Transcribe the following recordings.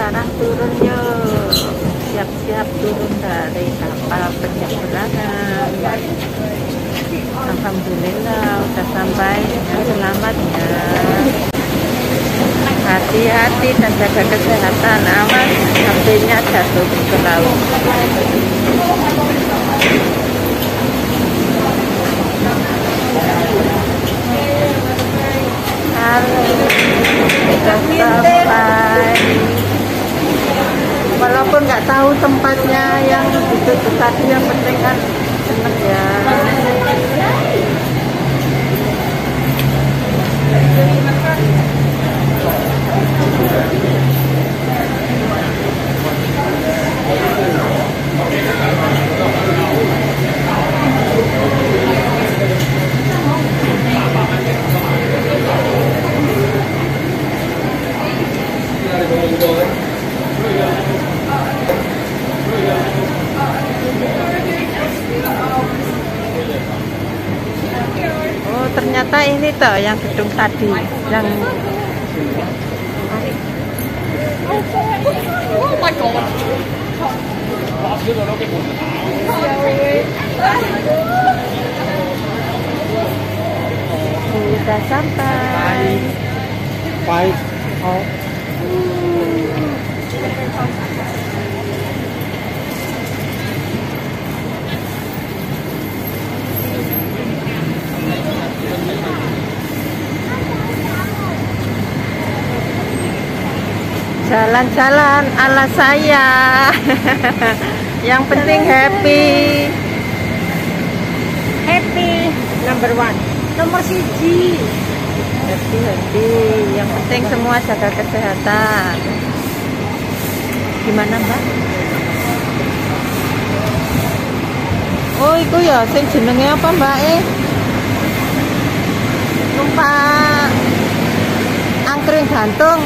sekarang turun yuk. Siap-siap turun dari kapal penyeberangan. Alhamdulillah udah sampai dengan selamat ya. Hati-hati dan jaga kesehatan, awas HP-nya jatuh ke laut. Halo, sudah sampai. Walaupun nggak tahu tempatnya yang itu tadi, yang penting kan seneng ya. Oh, ternyata ini toh yang gedung tadi yang Oh my god. sudah sampai. Five. Oh. Jalan-jalan ala saya. Yang penting happy. Happy number one, nomor siji. Happy. Yang penting semua jaga kesehatan. Gimana Mbak? Oh itu ya, sing jenenge apa Mbak? Numpak angkring gantung.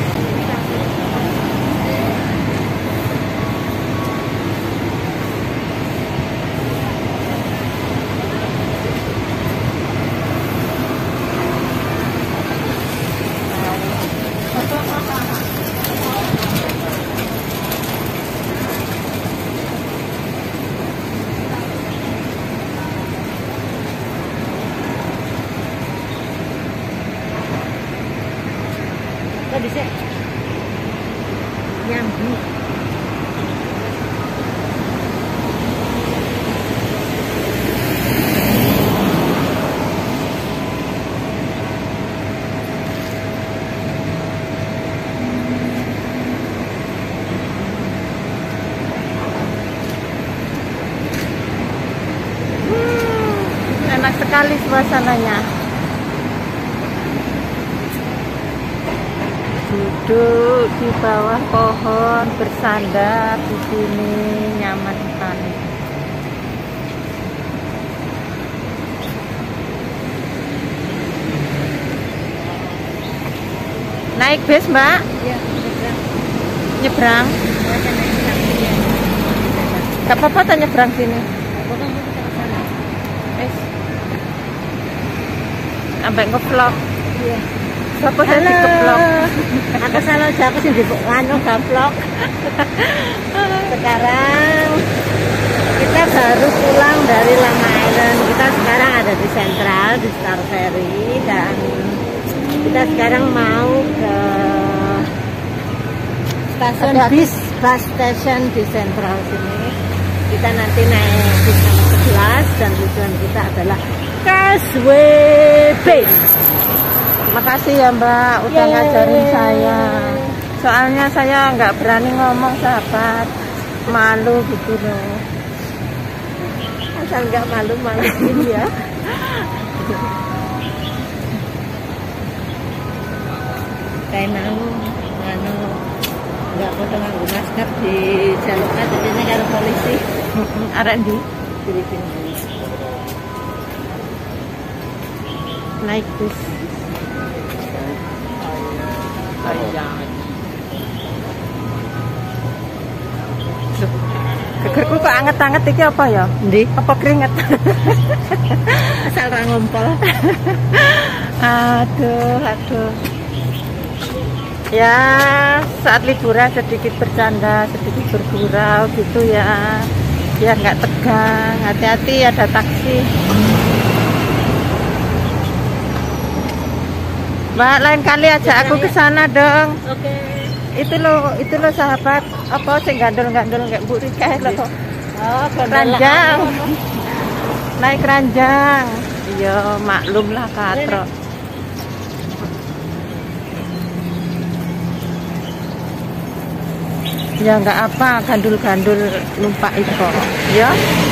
Tadi sih nyambi. Enak sekali suasananya. Duduk di bawah pohon, bersandar di sini, nyaman sekali. Naik bis Mbak? Ya, Nyebrang? Gak apa-apa tak nyebrang sini. Sampai nge-vlog. Iya. Siapa sih di-vlog? Aku salah siapa sih di nganu vlog. Sekarang kita baru pulang dari Lama Island. Kita sekarang ada di Central, di Star Ferry, dan kita sekarang mau ke stasiun bis, bus station di Central sini. Kita nanti naik bis nomor 11 dan tujuan kita adalah Causeway Bay. Makasih ya Mbak, udah ngajarin saya. Soalnya saya nggak berani ngomong sahabat, malu gitu loh. Asal nggak malu-maluin ya. Kayak nganu nggak foto nganggo masker di jalur jadinya karo polisi. Arek ndi? Filipina. Naik bis. Gegerku kok anget-anget iki apa ya? Ndi? Apa keringet? Asal ra ngompol. Aduh. Ya saat liburan sedikit bercanda, sedikit bergurau gitu ya, biar nggak tegang. Hati-hati ada taksi. Mbak, lain kali ajak aku ke sana dong. Oke. Itu loh sahabat, apa sih gandul-gandul kayak Bu Rika loh. Oh, Ranjang. Naik ranjang. Iya, maklum lah katro. Ya nggak apa, gandul-gandul numpak itu, ya.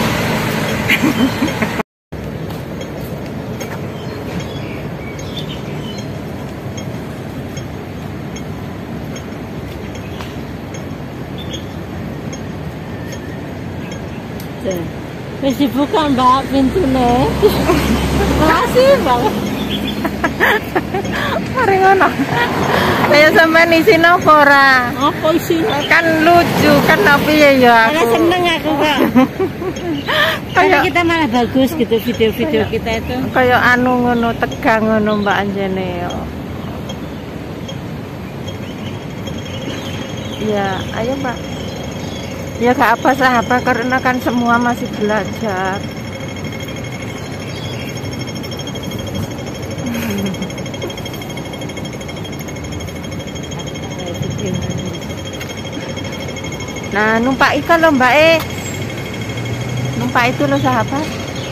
Wis dibuka Mbak pintune. Makasih banget. Mari ngono. Kayak sampean isine apa ora? Apa isinya? Kan lucu kan tapi ya Karena aku. seneng aku kok. Karena kita malah bagus gitu video-video kita itu. Kayak anu ngono tegang ngono Mbak Anjene yo. Ya, ayo Mbak. Ya gak apa sahabat karena kan semua masih belajar. Nah, numpak ikan loh Mbak numpak itu loh sahabat.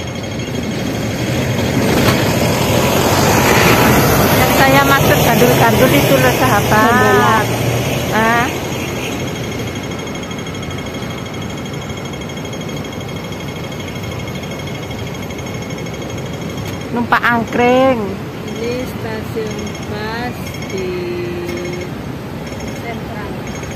Yang saya maksud gandul-gandul itu loh sahabat. Ah. Numpak angkring. Ini stasiun bus di Sentral.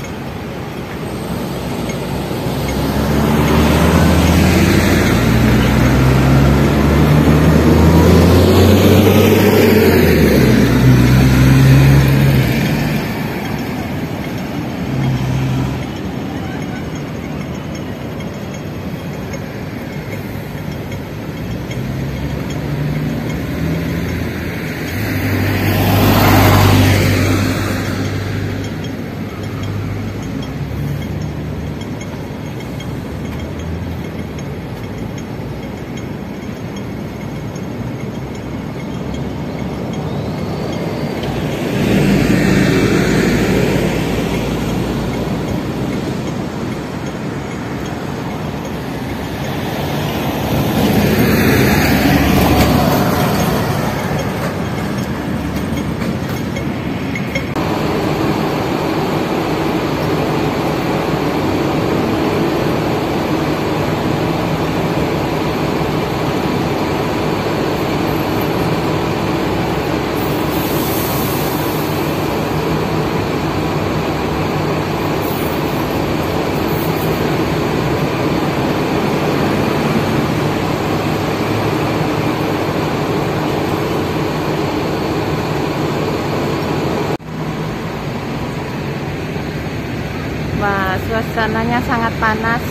Wah, suasananya sangat panas.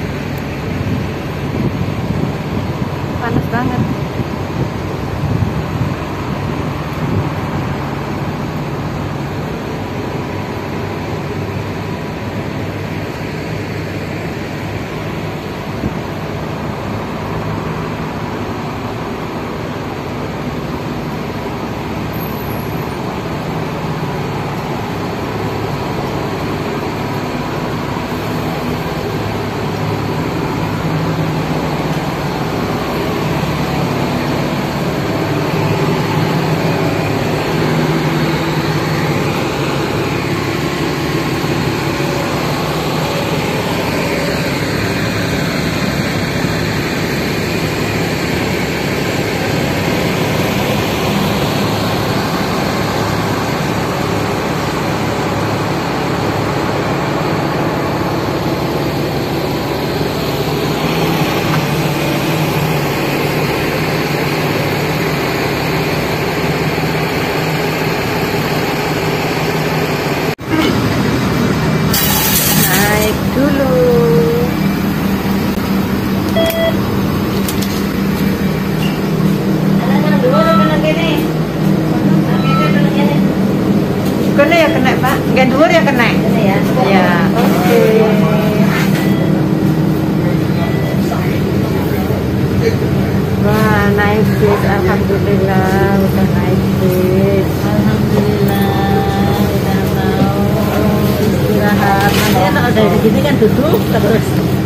Panas banget. Kena ya kena Pak. dari sini kan duduk terus.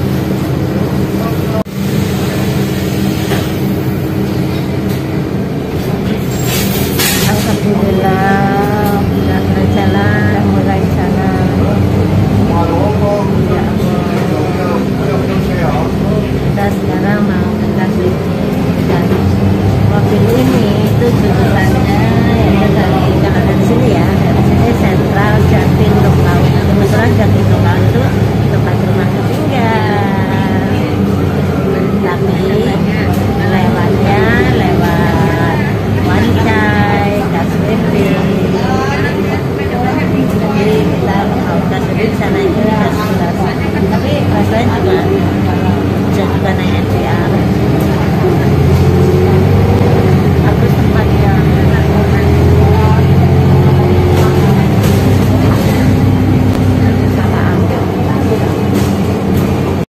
Alhamdulillah udah berjalan mulai jalan. Ya Allah. Kita sekarang mau ke kasih dan mobil ini itu jurusannya yaitu dari kalau dari sini ya, dari sini Sentral Jatin Lokal. Kebetulan Jatin Lokal itu tempat rumah tinggal, tapi lewatnya lewat Wancai, Kaswiti. Jadi kita mau kasih di sana ini